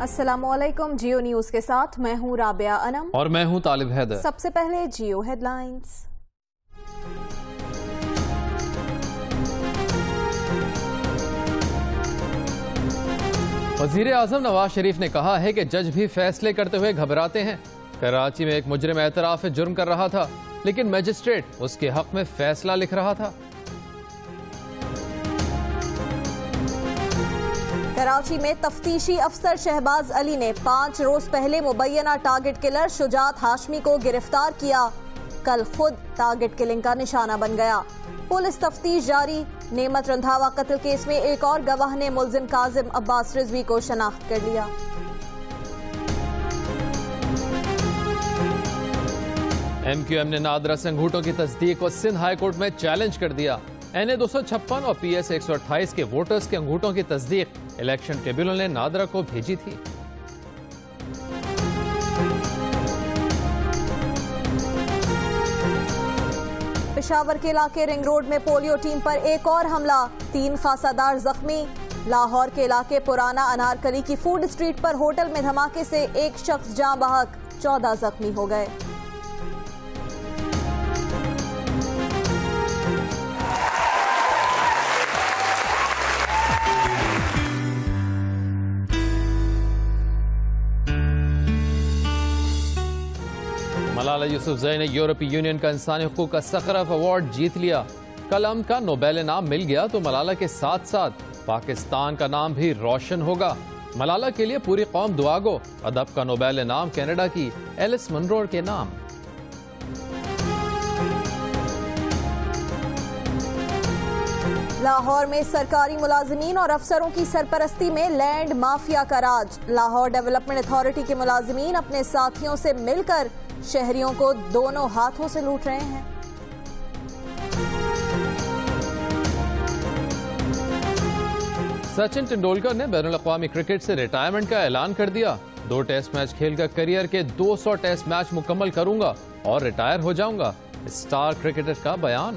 अस्सलामुअलैकुम। जियो न्यूज के साथ मैं हूं राबिया अनम और मैं हूं तालिब हैदर। सबसे पहले जियो हेडलाइंस। वजीर आजम नवाज शरीफ ने कहा है कि जज भी फैसले करते हुए घबराते हैं। कराची में एक मुजरिम एतराफ जुर्म कर रहा था, लेकिन मजिस्ट्रेट उसके हक में फैसला लिख रहा था। कराची में तफ्तीशी अफसर शहबाज अली ने 5 रोज पहले मुबैना टारगेट किलर शुजात हाशमी को गिरफ्तार किया। कल खुद टारगेट किलिंग का निशाना बन गया। पुलिस तफ्तीश जारी। नेमत रंधावा कत्ल केस में एक और गवाह ने मुलजिम काजिम अब्बास रिजवी को शनाख्त कर लिया। MQM ने नादरा से अंगूठों की तस्दीक को सिंध हाई कोर्ट में चैलेंज कर दिया। NA 256 और PS 128 के वोटर्स के अंगूठों की तस्दीक इलेक्शन ट्रिब्यूनल ने नादरा को भेजी थी। पेशावर के इलाके रिंग रोड में पोलियो टीम पर एक और हमला, 3 खासादार जख्मी। लाहौर के इलाके पुराना अनारकली की फूड स्ट्रीट पर होटल में धमाके से एक शख्स जाँ बहक, 14 जख्मी हो गए। मलाला यूसुफजई ने यूरोपीय यूनियन का इंसानी हुकूक का सखरफ अवार्ड जीत लिया। कल अमन का नोबेल इनाम मिल गया तो मलाला के साथ साथ पाकिस्तान का नाम भी रोशन होगा। मलाला के लिए पूरी कौम दुआ गो। अदब का नोबेल इनाम कनाडा की एलिस मनरो के नाम। लाहौर में सरकारी मुलाजिमीन और अफसरों की सरपरस्ती में लैंड माफिया का राज। लाहौर डेवलपमेंट अथॉरिटी के मुलाजिमीन अपने साथियों से मिलकर शहरियों को दोनों हाथों से लूट रहे हैं। सचिन तेंदुलकर ने बैनुल अक़वामी क्रिकेट से रिटायरमेंट का ऐलान कर दिया। 2 टेस्ट मैच खेलकर करियर के 200 टेस्ट मैच मुकम्मल करूंगा और रिटायर हो जाऊंगा, स्टार क्रिकेटर का बयान।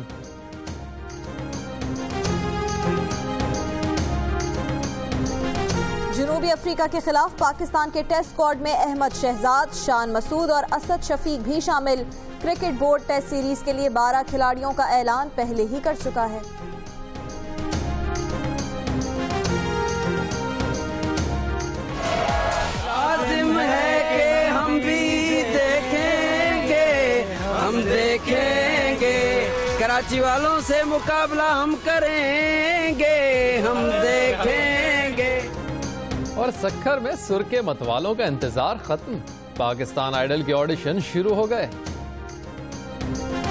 जनूबी अफ्रीका के खिलाफ पाकिस्तान के टेस्ट स्क्वाड में अहमद शहजाद, शान मसूद और असद शफीक भी शामिल। क्रिकेट बोर्ड टेस्ट सीरीज के लिए 12 खिलाड़ियों का ऐलान पहले ही कर चुका है। लाजिम है कि हम भी देखेंगे, कराची वालों से मुकाबला हम करेंगे, हम देखेंगे। और सक्खर में सुर के मतवालों का इंतजार खत्म। पाकिस्तान आइडल के ऑडिशन शुरू हो गए।